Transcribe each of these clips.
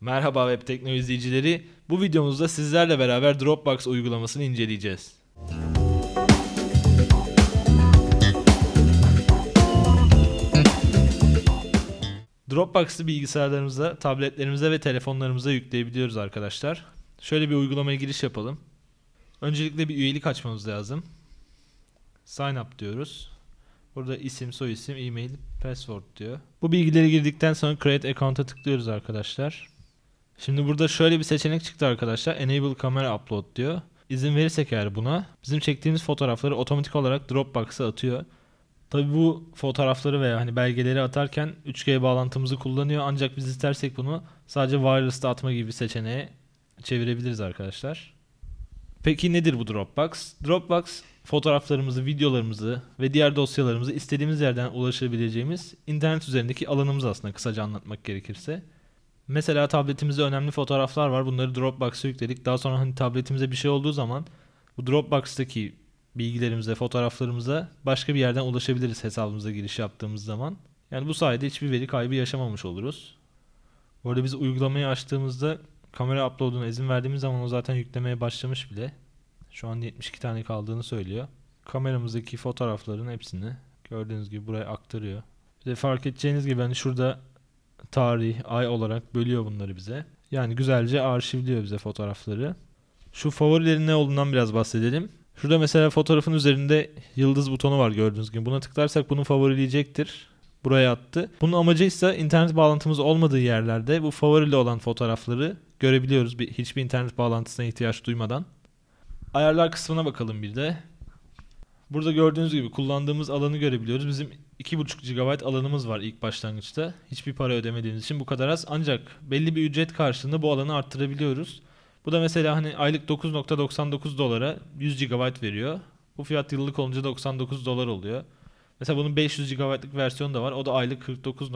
Merhaba web teknoloji izleyicileri. Bu videomuzda sizlerle beraber Dropbox uygulamasını inceleyeceğiz. Dropbox'ı bilgisayarlarımıza, tabletlerimize ve telefonlarımıza yükleyebiliyoruz arkadaşlar. Şöyle bir uygulamaya giriş yapalım. Öncelikle bir üyelik açmamız lazım. Sign up diyoruz. Burada isim, soyisim, e-mail, password diyor. Bu bilgileri girdikten sonra create account'a tıklıyoruz arkadaşlar. Şimdi burada şöyle bir seçenek çıktı arkadaşlar. Enable camera upload diyor. İzin verirsek eğer buna bizim çektiğimiz fotoğrafları otomatik olarak Dropbox'a atıyor. Tabi bu fotoğrafları veya belgeleri atarken 3G bağlantımızı kullanıyor. Ancak biz istersek bunu sadece wireless'ta atma gibi bir seçeneğe çevirebiliriz arkadaşlar. Peki nedir bu Dropbox? Dropbox fotoğraflarımızı, videolarımızı ve diğer dosyalarımızı istediğimiz yerden ulaşabileceğimiz internet üzerindeki alanımız aslında, kısaca anlatmak gerekirse. Mesela tabletimizde önemli fotoğraflar var. Bunları Dropbox'a yükledik. Daha sonra tabletimize bir şey olduğu zaman bu Dropbox'taki bilgilerimize, fotoğraflarımıza başka bir yerden ulaşabiliriz hesabımıza giriş yaptığımız zaman. Yani bu sayede hiçbir veri kaybı yaşamamış oluruz. Bu arada biz uygulamayı açtığımızda kamera upload'una izin verdiğimiz zaman o zaten yüklemeye başlamış bile. Şu an 72 tane kaldığını söylüyor. Kameramızdaki fotoğrafların hepsini gördüğünüz gibi buraya aktarıyor. Bir de fark edeceğiniz gibi şurada tarih, ay olarak bölüyor bunları bize. Yani güzelce arşivliyor bize fotoğrafları. Şu favorilerin ne olduğundan biraz bahsedelim. Şurada mesela fotoğrafın üzerinde yıldız butonu var gördüğünüz gibi. Buna tıklarsak bunu favorileyecektir. Buraya attı. Bunun amacı ise internet bağlantımız olmadığı yerlerde bu favorili olan fotoğrafları görebiliyoruz. Hiçbir internet bağlantısına ihtiyaç duymadan. Ayarlar kısmına bakalım bir de. Burada gördüğünüz gibi kullandığımız alanı görebiliyoruz. Bizim 2,5 GB alanımız var ilk başlangıçta. Hiçbir para ödemediğimiz için bu kadar az. Ancak belli bir ücret karşılığında bu alanı arttırabiliyoruz. Bu da mesela aylık 9,99 dolara 100 GB veriyor. Bu fiyat yıllık olunca 99 dolar oluyor. Mesela bunun 500 GB'lık versiyonu da var. O da aylık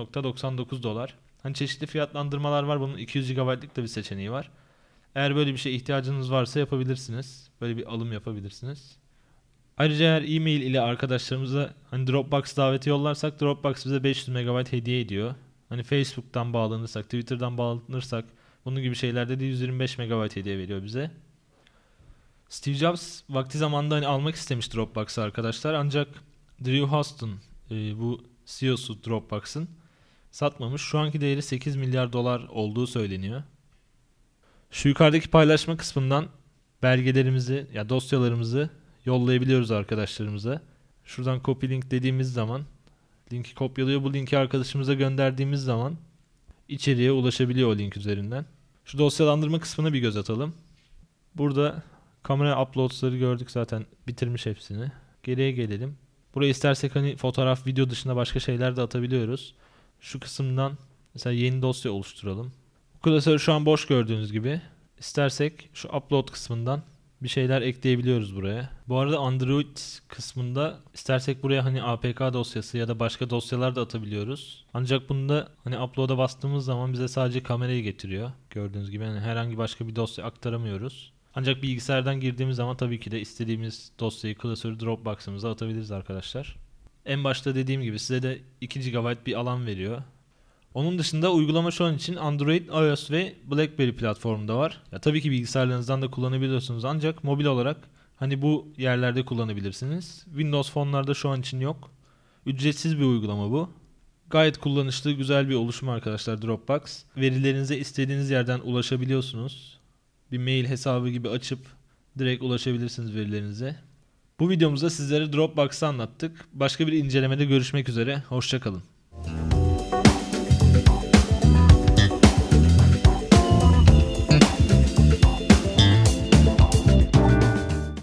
49,99 dolar. Çeşitli fiyatlandırmalar var. Bunun 200 GB'lık da bir seçeneği var. Eğer böyle bir şeye ihtiyacınız varsa yapabilirsiniz. Böyle bir alım yapabilirsiniz. Ayrıca eğer e-mail ile arkadaşlarımıza Dropbox daveti yollarsak Dropbox bize 500 MB hediye ediyor. Facebook'tan bağlanırsak, Twitter'dan bağlanırsak bunun gibi şeylerde de 125 MB hediye veriyor bize. Steve Jobs vakti zamanında almak istemiş Dropbox'ı arkadaşlar. Ancak Drew Houston bu CEO'su Dropbox'ın satmamış. Şu anki değeri 8 milyar dolar olduğu söyleniyor. Şu yukarıdaki paylaşma kısmından belgelerimizi ya dosyalarımızı yollayabiliyoruz arkadaşlarımıza. Şuradan copy link dediğimiz zaman linki kopyalıyor. Bu linki arkadaşımıza gönderdiğimiz zaman içeriye ulaşabiliyor o link üzerinden. Şu dosyalandırma kısmına bir göz atalım. Burada kamera uploads'ları gördük, zaten bitirmiş hepsini. Geriye gelelim. Buraya istersek fotoğraf, video dışında başka şeyler de atabiliyoruz. Şu kısımdan mesela yeni dosya oluşturalım. Bu klasörü şu an boş gördüğünüz gibi. İstersek şu upload kısmından bir şeyler ekleyebiliyoruz buraya. Bu arada Android kısmında istersek buraya APK dosyası ya da başka dosyalar da atabiliyoruz. Ancak bunda upload'a bastığımız zaman bize sadece kamerayı getiriyor. Gördüğünüz gibi herhangi başka bir dosya aktaramıyoruz. Ancak bilgisayardan girdiğimiz zaman tabii ki de istediğimiz dosyayı, klasörü Dropbox'ımıza atabiliriz arkadaşlar. En başta dediğim gibi size de 2 GB bir alan veriyor. Onun dışında uygulama şu an için Android, iOS ve BlackBerry platformunda var. Tabii ki bilgisayarlarınızdan da kullanabiliyorsunuz ancak mobil olarak bu yerlerde kullanabilirsiniz. Windows fonlarda şu an için yok. Ücretsiz bir uygulama bu. Gayet kullanışlı, güzel bir oluşum arkadaşlar Dropbox. Verilerinize istediğiniz yerden ulaşabiliyorsunuz. Bir mail hesabı gibi açıp direkt ulaşabilirsiniz verilerinize. Bu videomuzda sizlere Dropbox'ı anlattık. Başka bir incelemede görüşmek üzere. Hoşça kalın.